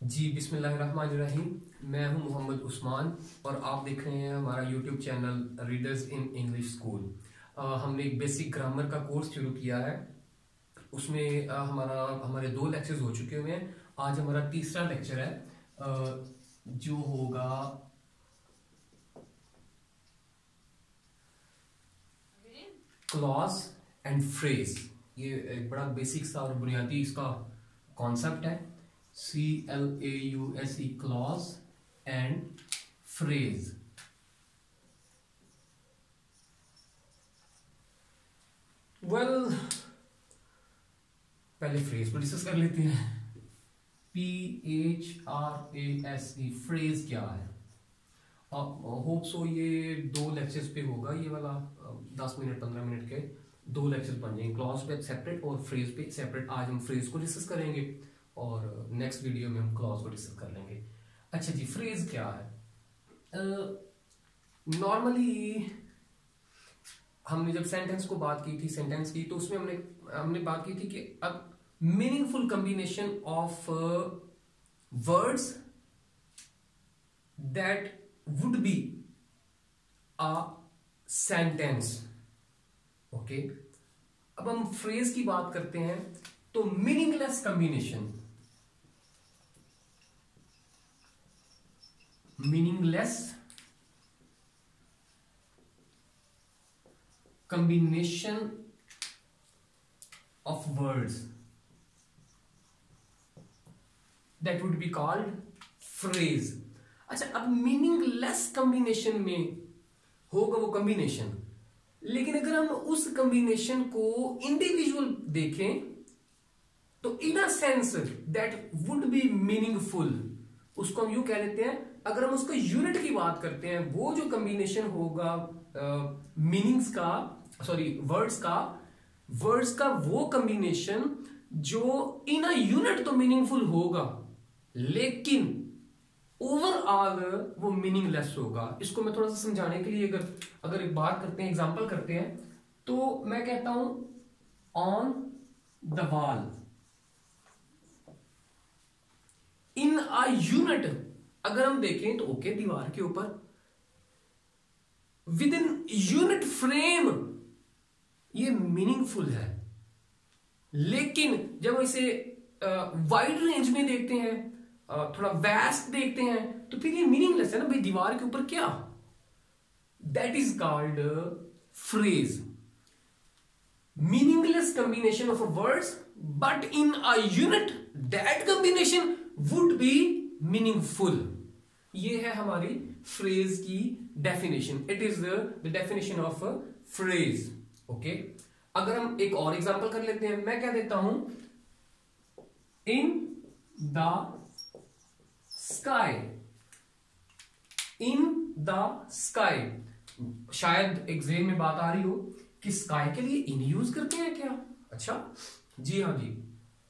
जी बिस्मिल्लाहिर्रहमानिर्रहीम। मैं हूं मोहम्मद उस्मान और आप देख रहे हैं हमारा YouTube channel readers in English school. हमने एक बेसिक ग्रामर का कोर्स शुरू किया है। उसमें हमारे 2 लेक्चर्स हो चुके हुए हैं। आज हमारा तीसरा लेक्चर है जो होगा क्लॉज एंड फ्रेज। ये एक बड़ा बेसिक सा और बुनियादी इसका कॉन्सेप्ट है। CLAUSE, clause and phrase. पहले फ्रेज को डिस्कस कर लेते हैं। PHRASE, फ्रेज क्या है? होप सो ये 2 लेक्चर्स पे होगा। ये वाला 10 मिनट 15 मिनट के 2 लेक्चर्स बन जाएंगे। क्लॉज पे सेपरेट और फ्रेज पे सेपरेट। आज हम फ्रेज को डिस्कस करेंगे और नेक्स्ट वीडियो में हम क्लॉज को डिस्कस कर लेंगे। अच्छा जी, फ्रेज क्या है? नॉर्मली हमने जब सेंटेंस को बात की थी, सेंटेंस की, तो उसमें हमने बात की थी कि अब meaningful combination of words that would be a sentence. Okay, अब हम फ्रेज की बात करते हैं तो meaningless combination, meaningless combination of words that would be called phrase। अच्छा, अब मीनिंगलेस कॉम्बिनेशन में होगा वो कॉम्बिनेशन, लेकिन अगर हम उस कॉम्बिनेशन को इंडिविजुअल देखें तो in a sense that would be meaningful, उसको हम यूं कह लेते हैं। अगर हम उसका यूनिट की बात करते हैं, वो जो कॉम्बिनेशन होगा मीनिंग्स का, सॉरी वर्ड्स का वो कॉम्बिनेशन जो इन अ यूनिट तो मीनिंगफुल होगा लेकिन ओवरऑल वो मीनिंगलेस होगा। इसको मैं थोड़ा सा समझाने के लिए अगर एक बात करते हैं, एग्जांपल करते हैं, तो मैं कहता हूं on the wall. In a unit अगर हम देखें तो ओके, दीवार के ऊपर, विद इन यूनिट फ्रेम ये मीनिंगफुल है, लेकिन जब इसे वाइड रेंज में देखते हैं, थोड़ा वैस्ट देखते हैं, तो फिर ये मीनिंगलेस है ना भाई, दीवार के ऊपर क्या। That is called phrase. Meaningless combination of words but in a unit that combination would be meaningful. ये है हमारी फ्रेज की definition. It is the definition of phrase. Okay, अगर हम एक और एग्जांपल कर लेते हैं, मैं क्या देता हूं, in the sky. In the sky, शायद एग्जाम में बात आ रही हो कि स्काई के लिए इन यूज करते हैं क्या? अच्छा जी हाँ जी,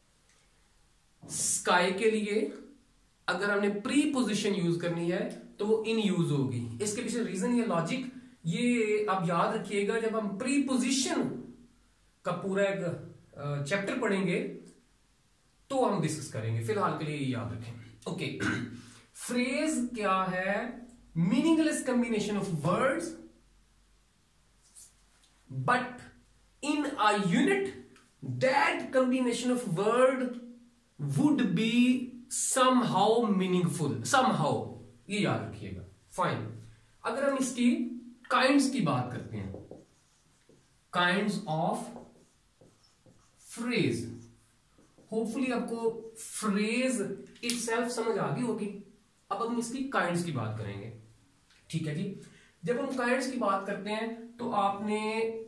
स्काई के लिए अगर हमने प्री पोजिशन यूज करनी है तो वो इन यूज होगी। इसके पीछे रीजन, ये लॉजिक, ये आप याद रखिएगा। जब हम प्री पोजिशन का पूरा एक चैप्टर पढ़ेंगे तो हम डिस्कस करेंगे, फिलहाल के लिए ये याद रखें। ओके, फ्रेज क्या है? Meaningless combination of words but in a unit that combination of word would be somehow meaningful, somehow, ये याद रखिएगा। फाइन, अगर हम इसकी काइंड्स की बात करते हैं, काइंड्स ऑफ फ्रेज, होपफुली आपको फ्रेज इटसेल्फ समझ आ गई होगी। अब हम इसकी काइंड्स की बात करेंगे, ठीक है जी। जब हम काइंड्स की बात करते हैं तो आपने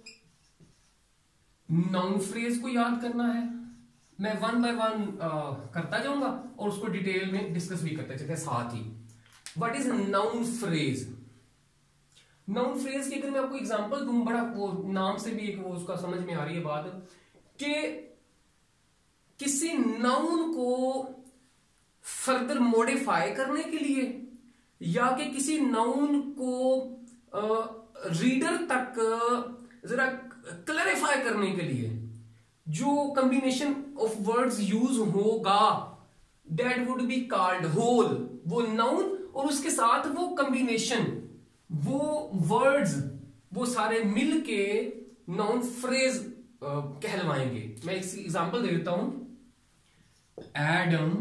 नाउन फ्रेज को याद करना है। मैं 1 बाय 1 करता जाऊंगा और उसको डिटेल में डिस्कस भी करते चलते साथ ही। What is noun phrase? Noun phrase की अगर मैं आपको एग्जांपल दूं, बड़ा वो नाम से भी एक वो उसका समझ में आ रही है बात, कि किसी नाउन को फर्दर मॉडिफाई करने के लिए या कि किसी नाउन को रीडर तक जरा क्लैरिफाई करने के लिए जो कॉम्बिनेशन ऑफ वर्ड्स यूज होगा that would be called whole, वो नाउन और उसके साथ वो कॉम्बिनेशन, वो वर्ड्स, वो सारे मिलके नाउन फ्रेज कहलवाएंगे। मैं इसकी एग्जांपल दे देता हूं। Adam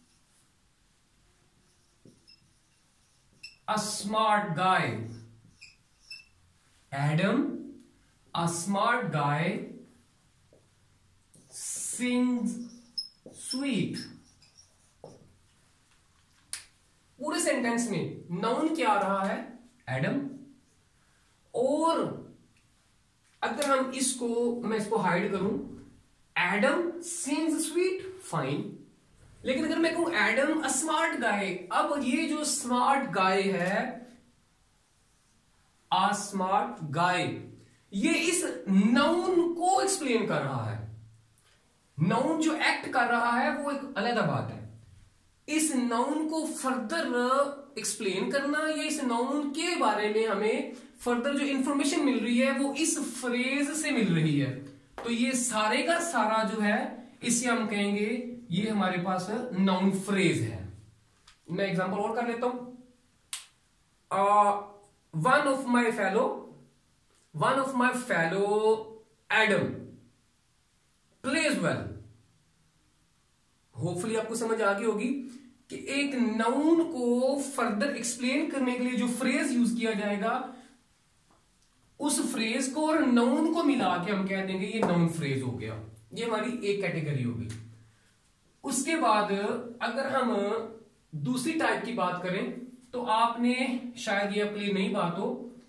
a smart guy, Adam a smart guy sings sweet. पूरे सेंटेंस में नाउन क्या आ रहा है? एडम। और अगर हम इसको, मैं इसको हाइड करूं, एडम सिंग्स स्वीट, फाइन। लेकिन अगर मैं कहूं एडम अ स्मार्ट गाय, अब ये जो स्मार्ट गाय है, अ स्मार्ट गाय, ये इस नाउन को एक्सप्लेन कर रहा है। नाउन जो एक्ट कर रहा है वो एक अलग बात है। इस नाउन को फर्दर एक्सप्लेन करना या इस नाउन के बारे में हमें फर्दर जो इंफॉर्मेशन मिल रही है वो इस फ्रेज से मिल रही है। तो ये सारे का सारा जो है, इसे हम कहेंगे ये हमारे पास नाउन फ्रेज है। मैं एग्जांपल और कर लेता हूं। One of my fellow Adam plays well. Hopefully आपको समझ आ गई होगी कि एक नाउन को फर्दर एक्सप्लेन करने के लिए जो फ्रेज यूज किया जाएगा, उस फ्रेज को और नाउन को मिला के हम कह देंगे ये नाउन फ्रेज हो गया। ये हमारी एक कैटेगरी हो गई। उसके बाद अगर हम दूसरी टाइप की बात करें तो आपने शायद ये अपनी नई बात हो,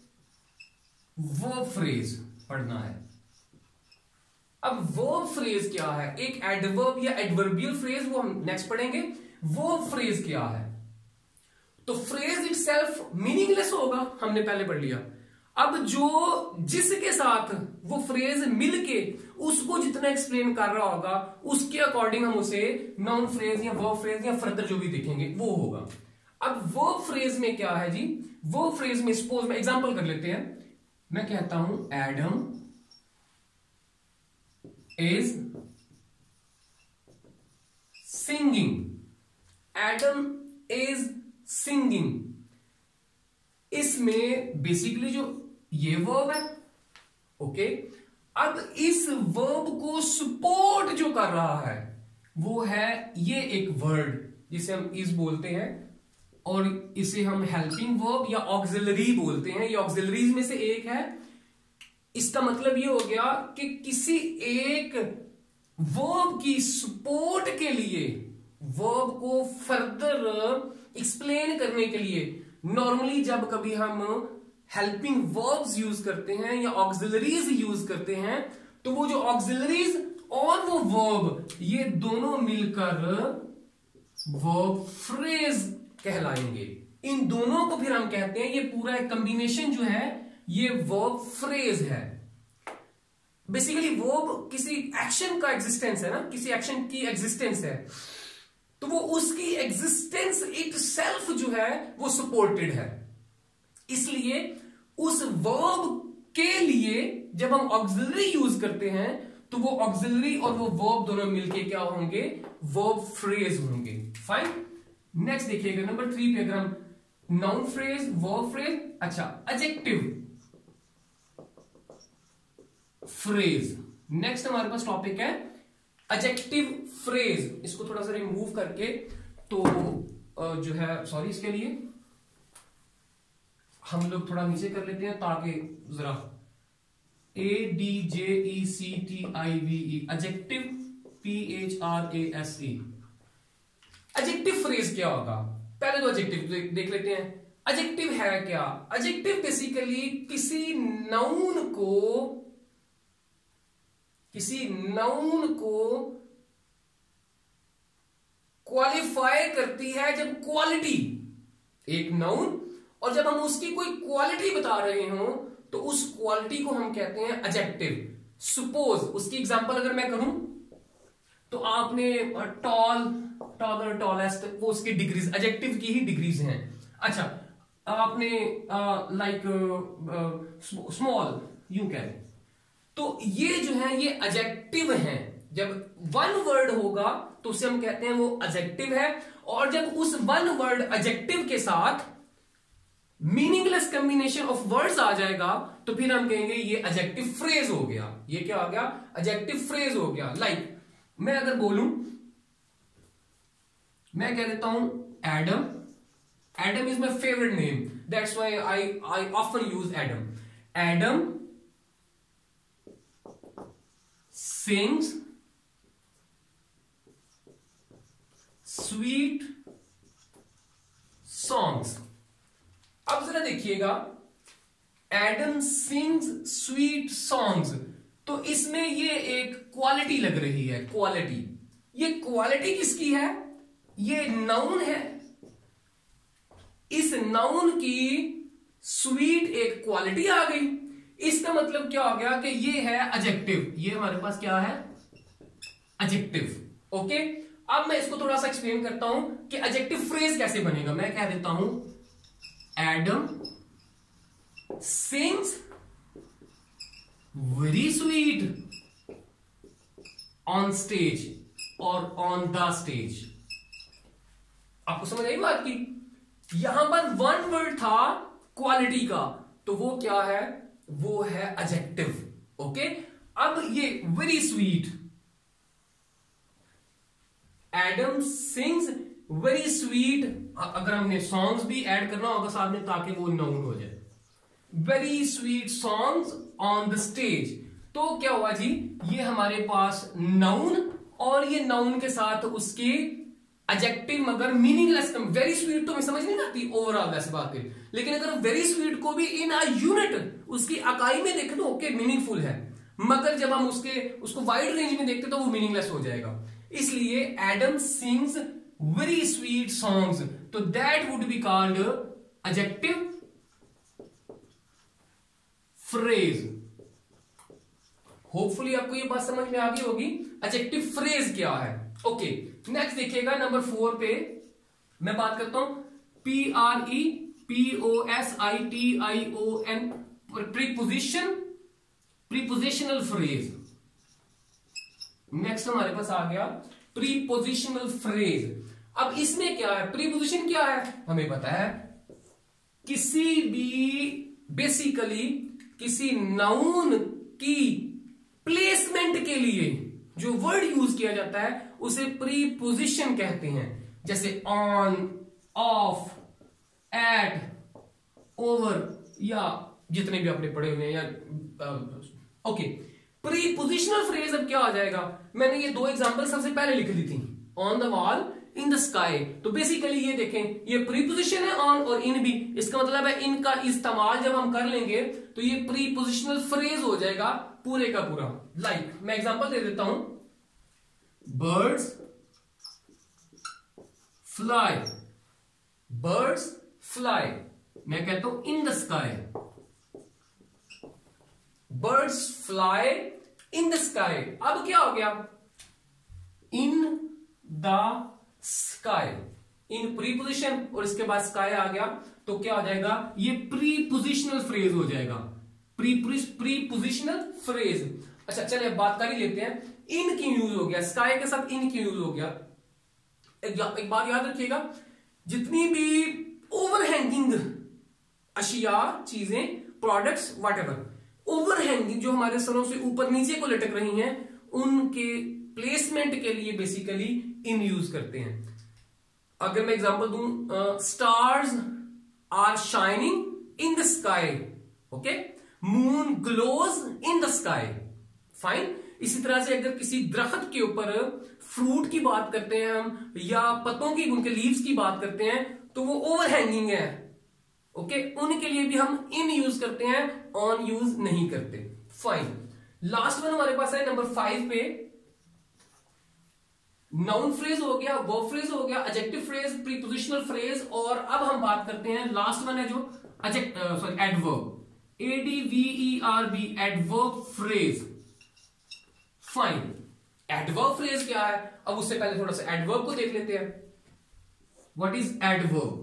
वर्ब फ्रेज पढ़ना है। अब वर्ब फ्रेज क्या है? एक एडवर्ब या एडवर्बियल फ्रेज, वो हम नेक्स्ट पढ़ेंगे। वर्ब फ्रेज क्या है? तो फ्रेज इटसेल्फ मीनिंगलेस होगा, हमने पहले पढ़ लिया। अब जो जिसके साथ वो फ्रेज मिलके उसको जितना एक्सप्लेन कर रहा होगा, उसके अकॉर्डिंग हम उसे नाउन फ्रेज या वर्ब फ्रेज या फर्दर जो भी देखेंगे वो होगा। अब वर्ब फ्रेज में क्या है जी? वर्ब फ्रेज में सपोज में एग्जांपल कर लेते हैं। मैं कहता हूं Adam is singing, Adam is singing. इसमें बेसिकली जो ये वर्ब है, ओके। अब इस वर्ब को सपोर्ट जो कर रहा है वो है ये एक वर्ड जिसे हम इज बोलते हैं, और इसे हम हेल्पिंग वर्ब या ऑक्सिलरी बोलते हैं। ये ऑक्सिलरीज में से एक है। इसका मतलब ये हो गया कि किसी एक वर्ब की सपोर्ट के लिए, वर्ब को फर्दर एक्सप्लेन करने के लिए, नॉर्मली जब कभी हम हेल्पिंग वर्ब्स यूज करते हैं या ऑक्सिलरीज यूज करते हैं, तो वो जो ऑक्सिलरीज और वो वर्ब, ये दोनों मिलकर वर्ब फ्रेज कहलाएंगे। इन दोनों को फिर हम कहते हैं, ये पूरा एक कॉम्बिनेशन जो है ये वर्ब फ्रेज है। बेसिकली वर्ब किसी एक्शन का एग्जिस्टेंस है ना, किसी एक्शन की एग्जिस्टेंस है, तो वो उसकी एग्जिस्टेंस इटसेल्फ जो है वो सपोर्टेड है। इसलिए उस वर्ब के लिए जब हम ऑक्सिलरी यूज करते हैं तो वो ऑक्सिलरी और वो वर्ब दोनों मिलके क्या होंगे? वर्ब फ्रेज होंगे। फाइन। नेक्स्ट देखिएगा नंबर 3 पे, अगर हम नाउन फ्रेज, वर्ब फ्रेज, अच्छा एडजेक्टिव फ्रेज। नेक्स्ट हमारे पास टॉपिक है एडजेक्टिव फ्रेज। इसको थोड़ा सा रिमूव करके तो जो है, सॉरी, इसके लिए हम लोग थोड़ा नीचे कर लेते हैं ताकि जरा ADJECTIVE adjective PHRASE। Adjective phrase क्या होगा? पहले तो एडजेक्टिव देख लेते हैं। एडजेक्टिव है क्या? एडजेक्टिव बेसिकली किसी नाउन को क्वालिफाई करती है। जब क्वालिटी, एक नाउन, और जब हम उसकी कोई क्वालिटी बता रहे हो तो उस क्वालिटी को हम कहते हैं एडजेक्टिव। सपोज उसकी एग्जांपल अगर मैं करूं तो आपने टॉलर, टॉलेस्ट, वो उसकी डिग्रीज, एडजेक्टिव की ही डिग्रीज हैं। अच्छा, आपने लाइक स्मॉल, यूं कह रहे, तो ये जो है ये एडजेक्टिव हैं। जब वन वर्ड होगा तो उसे हम कहते हैं वो एडजेक्टिव है, और जब उस वन वर्ड एडजेक्टिव के साथ मीनिंगलेस कॉम्बिनेशन ऑफ वर्ड्स आ जाएगा तो फिर हम कहेंगे ये एडजेक्टिव फ्रेज हो गया। ये क्या हो गया? एडजेक्टिव फ्रेज हो गया। लाइक मैं अगर बोलूं, मैं कह देता हूं Adam, Adam is my favourite name, that's why I often use Adam. Adam sings sweet songs. अब जरा देखिएगा, एडम सिंग्स स्वीट सॉन्ग्स, तो इसमें ये एक क्वालिटी लग रही है, क्वालिटी। ये क्वालिटी किसकी है? ये नाउन है। इस नाउन की स्वीट एक क्वालिटी आ गई। इसका मतलब क्या हो गया कि ये है एडजेक्टिव। ये हमारे पास क्या है? एडजेक्टिव। ओके, अब मैं इसको थोड़ा सा एक्सप्लेन करता हूं कि एडजेक्टिव फ्रेज कैसे बनेगा। मैं कह देता हूं Adam sings very sweet on stage और ऑन द स्टेज। आपको समझ आई बात की? यहां पर वन वर्ड था क्वालिटी का, तो वो क्या है? वो है एडजेक्टिव। ओके, अब ये very sweet, Adam sings very sweet, अगर हमने सॉन्ग्स भी ऐड करना होगा साथ में ताकि वो नाउन हो जाए। Very sweet songs on the stage, तो क्या हुआ जी? ये हमारे पास नाउन, और ये नाउन के साथ उसके एडजेक्टिव मगर मीनिंगलेस। वेरी स्वीट तो मैं समझ नहीं आती ओवरऑल वैसे बात है, लेकिन अगर वेरी स्वीट को भी इन अ यूनिट उसकी इकाई में देखें तो ओके मीनिंगफुल है, मगर जब हम उसको वाइड रेंज में देखते तो वो मीनिंगलेस हो जाएगा। इसलिए Adam sings very sweet songs, तो that would be called adjective phrase. Hopefully आपको ये बात समझ में आ गई होगी एडजेक्टिव फ्रेज क्या है। ओके, नेक्स्ट देखिएगा नंबर 4 पे मैं बात करता हूं PREPOSITION, preposition, prepositional phrase. Next हमारे पास आ गया प्रीपोजिशनल फ्रेज। अब इसमें क्या है? प्रीपोजिशन क्या है हमें पता है, किसी भी बेसिकली किसी नाउन की प्लेसमेंट के लिए जो वर्ड यूज किया जाता है उसे प्रीपोजिशन कहते हैं। जैसे ऑन, ऑफ, एट, ओवर, या जितने भी आपने पढ़े हुए हैं या ओके। प्रीपोजिशनल फ्रेज अब क्या आ जाएगा? मैंने ये 2 एग्जांपल सबसे पहले लिख दी थी, on the wall, in the sky. तो बेसिकली ये देखें, ये प्रीपोजिशन है ऑन और इन भी, इसका मतलब है इनका इस्तेमाल जब हम कर लेंगे तो ये प्रीपोजिशनल फ्रेज हो जाएगा पूरे का पूरा। लाइक मैं एग्जांपल दे देता हूं, बर्ड्स फ्लाई, बर्ड्स फ्लाई, मैं कहता हूं in the sky, birds fly in the sky. अब क्या हो गया? In the sky, in preposition और इसके बाद स्काई आ गया, तो क्या हो जाएगा? ये प्रीपोजिशनल फ्रेज हो जाएगा, प्रीपोजिशनल फ्रेज। अच्छा चलिए बात कर ही लेते हैं, इन की यूज हो गया, स्काई के साथ इन की यूज हो गया। एक बात याद रखिएगा, जितनी भी ओवरहैंगिंग अशिया, चीजें, प्रोडक्ट्स, व्हाटएवर, ओवरहैंगिंग जो हमारे सरों से ऊपर नीचे को लटक रही हैं, उनके प्लेसमेंट के लिए बेसिकली इन यूज करते हैं। अगर मैं एग्जांपल दूं, stars are shining in the sky, okay, moon glows in the sky, fine. इसी तरह से अगर किसी दरख्त के ऊपर फ्रूट की बात करते हैं हम, या पत्तों की, उनके लीव्स की बात करते हैं, तो वो ओवरहैंगिंग है, ओके, उनके लिए भी हम इन यूज करते हैं, ऑन यूज नहीं करते, फाइन। लास्ट वन हमारे पास है नंबर 5 पे, नाउन फ्रेज हो गया, वर्ब फ्रेज हो गया, एडजेक्टिव फ्रेज, प्रीपोजिशनल फ्रेज, और अब हम बात करते हैं लास्ट वन है जो adverb, ADVERB, adverb phrase, fine. Adverb phrase क्या है? अब उससे पहले थोड़ा सा एडवर्ब को देख लेते हैं। What is adverb?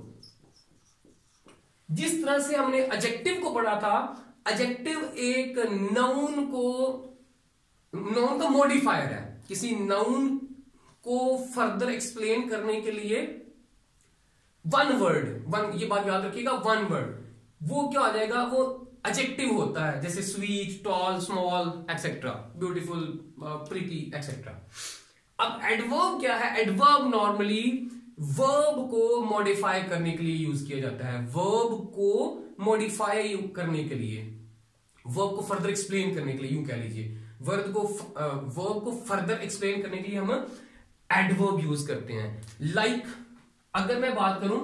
जिस तरह से हमने एडजेक्टिव को पढ़ा था, एडजेक्टिव एक नाउन का मॉडिफायर है, किसी नाउन को फर्दर एक्सप्लेन करने के लिए वन वर्ड, ये बात याद रखिएगा, वन वर्ड, वो क्या आ जाएगा, वो एडजेक्टिव होता है, जैसे sweet, tall, small etcetera, beautiful, pretty etcetera. अब एडवर्ब क्या है? एडवर्ब नॉर्मली वर्ब को मॉडिफाई करने के लिए यूज किया जाता है, वर्ब को मॉडिफाई करने के लिए, वर्ब को फर्दर एक्सप्लेन करने के लिए, यूं कह लीजिए, वर्ब को फर्दर एक्सप्लेन करने के लिए हम एडवर्ब यूज करते हैं। लाइक अगर मैं बात करूं,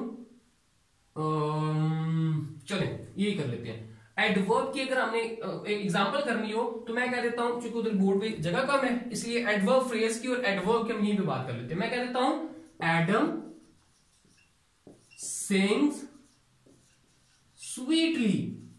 चलें यही कर लेते हैं, एडवर्ब की अगर हमने एक एग्जांपल करनी हो तो मैं कह देता हूं, चूंकि उधर बोर्ड पे जगह कम है इसलिए एडवर्ब फ्रेज की और एडवर्ब की हम यहीं पे बात कर लेते हैं। मैं कह देता हूं Adam sings sweetly,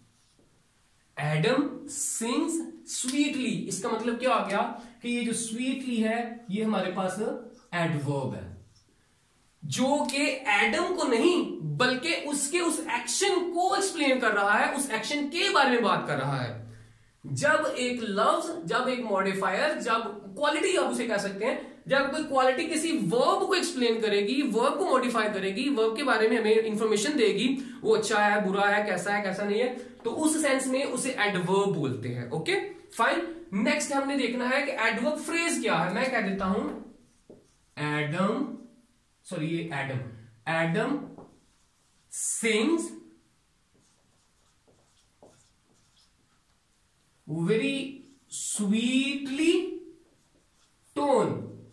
Adam sings sweetly, इसका मतलब क्या आ गया कि ये जो स्वीटली है ये हमारे पास एडवर्ब है, जो कि एडम को नहीं बल्कि उसके उस एक्शन को एक्सप्लेन कर रहा है, उस एक्शन के बारे में बात कर रहा है। जब एक लफ्ज, जब एक मॉडिफायर, जब क्वालिटी आप उसे कह सकते हैं, जब कोई क्वालिटी किसी वर्ब को एक्सप्लेन करेगी, वर्ब को मॉडिफाई करेगी, वर्ब के बारे में हमें इंफॉर्मेशन देगी, वो अच्छा है, बुरा है, कैसा है, कैसा नहीं है, तो उस सेंस में उसे एडवर्ब बोलते हैं। Okay fine. नेक्स्ट हमने देखना है कि एडवर्ब फ्रेज क्या है। मैं कह देता हूं Adam sings very sweetly tone,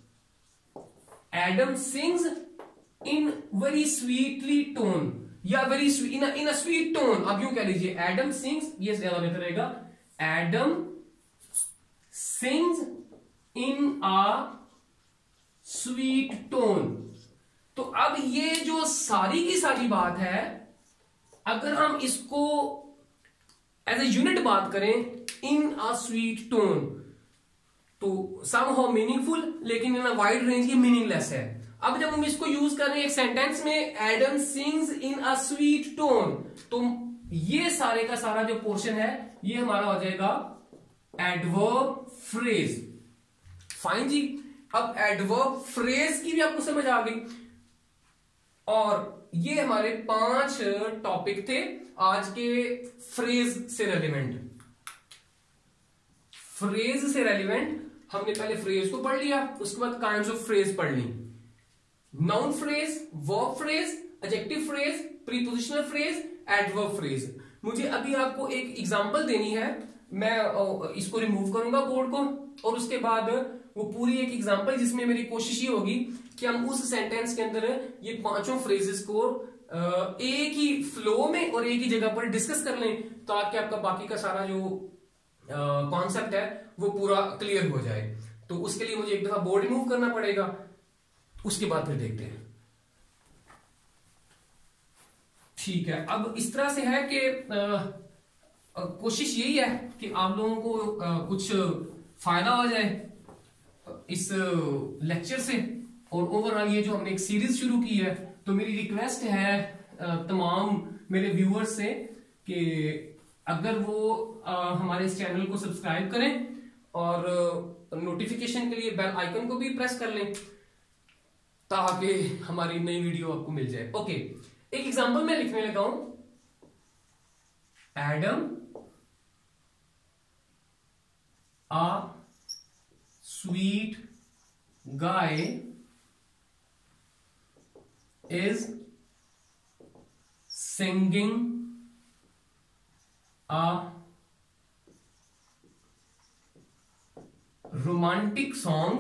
Adam sings in very sweetly tone, या very in a sweet tone, आप यूं कह लीजिए एडम सिंग्स, ये ज्यादा बेहतर रहेगा, Adam sings in a sweet tone. तो अब ये जो सारी की सारी बात है, अगर हम इसको एज ए यूनिट बात करें, इन अ स्वीट टोन, तो समहाउ मीनिंगफुल, लेकिन इन अ वाइड रेंज ये मीनिंगलेस है। अब जब हम इसको यूज कर रहे हैं एक सेंटेंस में, Adam sings in a sweet tone, तो ये सारे का सारा जो पोर्शन है ये हमारा हो जाएगा एडवर्ब फ्रेज। फाइन जी। अब एडवर्ब फ्रेज की भी आपको समझ आ गई, और ये हमारे 5 टॉपिक थे आज के फ्रेज से रेलिवेंट। फ्रेज से रेलिवेंट हमने पहले फ्रेज को पढ़ लिया, उसके बाद काइंड्स ऑफ फ्रेज पढ़ ली, noun phrase, verb phrase, adjective phrase, prepositional phrase, adverb phrase. मुझे अभी आपको एक एग्जांपल देनी है, मैं इसको रिमूव करूंगा बोर्ड को, और उसके बाद वो पूरी एक एग्जांपल जिसमें मेरी कोशिश ये होगी कि हम उस सेंटेंस के अंदर ये 5 फ्रेजेस को एक ही फ्लो में और एक ही जगह पर डिस्कस कर लें, ताकि आपका बाकी का सारा जो कॉन्सेप्ट है वो पूरा क्लियर हो जाए। तो उसके लिए मुझे एक दफा बोर्ड रिमूव करना पड़ेगा, उसके बाद फिर देखते हैं। ठीक है, अब इस तरह से है कि कोशिश यही है कि आप लोगों को कुछ फायदा हो जाए इस लेक्चर से, और ओवरऑल ये जो हमने एक सीरीज शुरू की है, तो मेरी रिक्वेस्ट है तमाम मेरे व्यूअर्स से कि अगर वो हमारे इस चैनल को सब्सक्राइब करें और नोटिफिकेशन के लिए बेल आइकन को भी प्रेस कर लें, ताकि हमारी नई वीडियो आपको मिल जाए। ओके, एक एग्जांपल मैं लिखने लगा हूं, Adam a sweet guy is singing a romantic song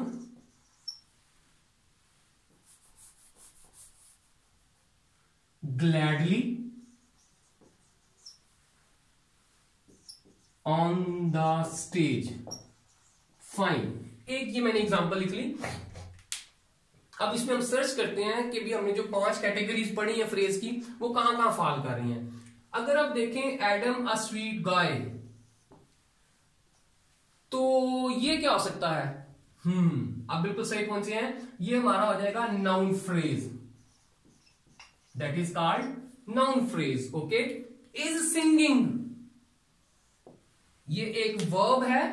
gladly on the stage। Fine, एक ये मैंने एग्जांपल लिख ली। अब इसमें हम सर्च करते हैं कि भी हमने जो 5 कैटेगरीज पढ़ी है फ्रेज की, वो कहां कहां फॉल कर रही हैं। अगर आप देखें एडम अ स्वीट गाय, तो ये क्या हो सकता है? अब बिल्कुल सही कौन से हैं? ये हमारा हो जाएगा noun phrase, that is called noun phrase. Okay, is singing, ये एक वर्ब है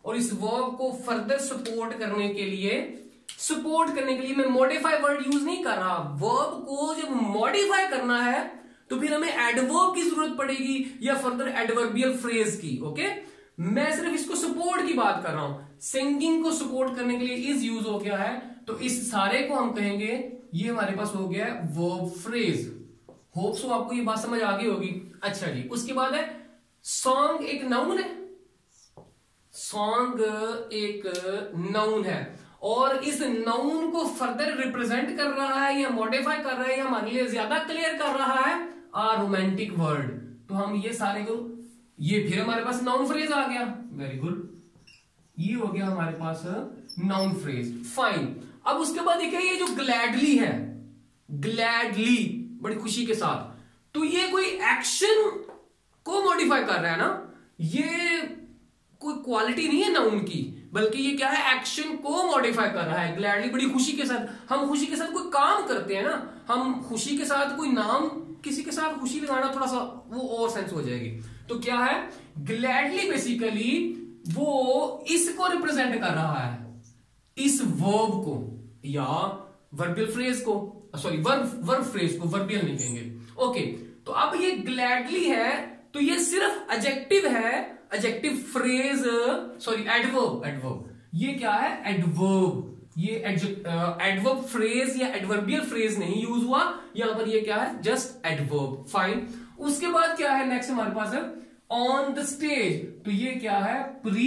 और इस वर्ब को फर्दर सपोर्ट करने के लिए मैं मॉडिफाई वर्ड यूज नहीं कर रहा। वर्ब को जब मॉडिफाई करना है तो फिर हमें एडवर्ब की जरूरत पड़ेगी या फर्दर एडवर्बियल फ्रेज की। ओके, मैं सिर्फ इसको सपोर्ट की बात कर रहा हूं। सिंगिंग को सपोर्ट करने के लिए इज यूज हो गया है, तो इस सारे को हम कहेंगे ये हमारे पास हो गया है वर्ब फ्रेज। होप सो आपको ये बात समझ आ गई होगी। अच्छा जी, उसके बाद है सॉन्ग। एक नाउन है, सॉन्ग एक नाउन है और इस नाउन को फर्दर रिप्रेजेंट कर रहा है या मॉडिफाई कर रहा है या हमारे लिए ज्यादा क्लियर कर रहा है आ रोमांटिक वर्ड। तो हम ये सारे को, ये फिर हमारे पास नाउन फ्रेज आ गया। वेरी गुड, ये हो गया हमारे पास नाउन फ्रेज। फाइन। अब उसके बाद देखिए ये जो ग्लैडली है, ग्लैडली बड़ी खुशी के साथ, तो ये कोई एक्शन को मॉडिफाई कर रहा है ना, ये कोई क्वालिटी नहीं है नाउन की, बल्कि ये क्या है, एक्शन को मॉडिफाई कर रहा है। ग्लैडली बड़ी खुशी के साथ, हम खुशी के साथ कोई काम करते हैं ना, हम खुशी के साथ कोई नाम, किसी के साथ खुशी लगाना थोड़ा सा वो और सेंस हो जाएगी। तो क्या है, ग्लैडली बेसिकली वो इसको रिप्रेजेंट कर रहा है, इस वर्ब को या वर्बियल फ्रेज को, सॉरी वर्ब फ्रेज को, वर्बियल नहीं कहेंगे। ओके, तो अब ये ग्लैडली है तो ये सिर्फ एडजेक्टिव है, एडजेक्टिव फ्रेज, सॉरी एडवर्ब। ये क्या है, एडवर्ब। ये एडवर्ब फ्रेज या एडवर्बियल फ्रेज नहीं यूज हुआ यहां पर, ये क्या है, जस्ट एडवर्ब। फाइन। उसके बाद क्या है, नेक्स्ट हमारे पास है ऑन द स्टेज। तो ये क्या है, प्री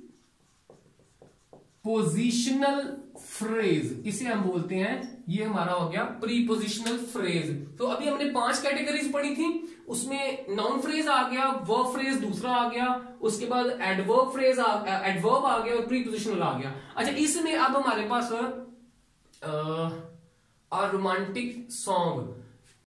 पोजिशनल फ्रेज, इसे हम बोलते हैं, ये हमारा हो गया प्रीपोजिशनल फ्रेज। तो अभी हमने 5 कैटेगरीज पढ़ी थी, उसमें नाउन फ्रेज आ गया, वर्ब फ्रेज दूसरा आ गया, उसके बाद एडवर्ब फ्रेज एडवर्ब आ गया और प्रीपोजिशनल आ गया। अच्छा, इसमें अब हमारे पास रोमांटिक सॉन्ग,